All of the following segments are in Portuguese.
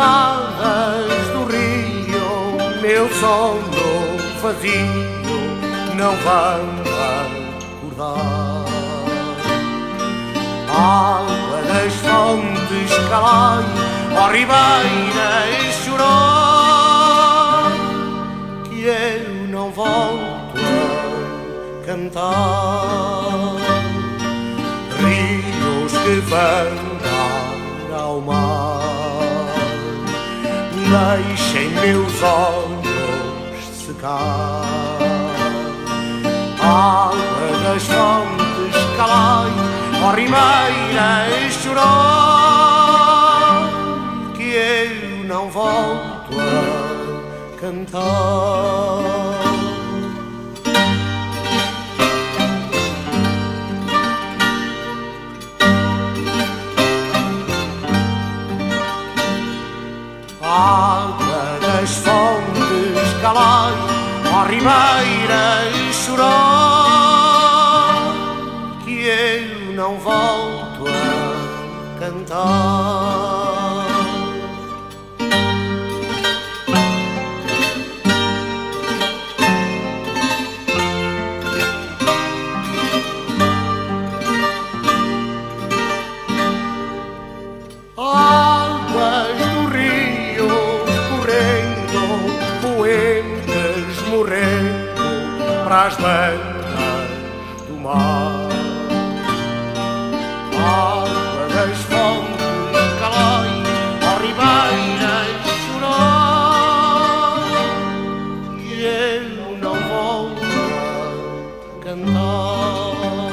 cascadas do rio, meu sono vazio não vão acordar. Água das fontes calai, ó ribeiras chorar, que eu não volto a cantar. Rios que vão dar ao mar, deixem meus olhos secar. Água das fontes calai, ó ribeiras chorar, que eu não volto a cantar. Água das fontes calai, ó ribeiras chorar, que eu não volto a cantar. Águas do rio correndo, poentes morrendo para as bandas do mar. Água das fontes calai, ó ribeiras chorar, e eu não volto a cantar.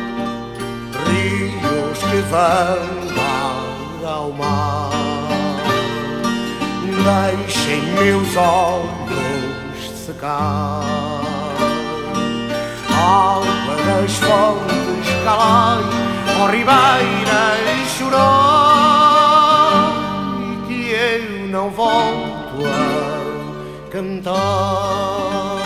Rios que vão ao mar, deixem meus olhos secar. Água das fontes calai, ó ribeiras chorar, que eu não volto a cantar.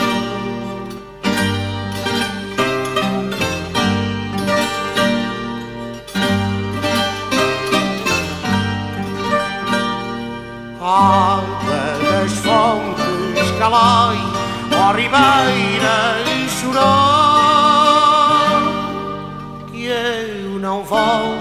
Água das fontes calai, ó ribeiras chorar, que eu não volto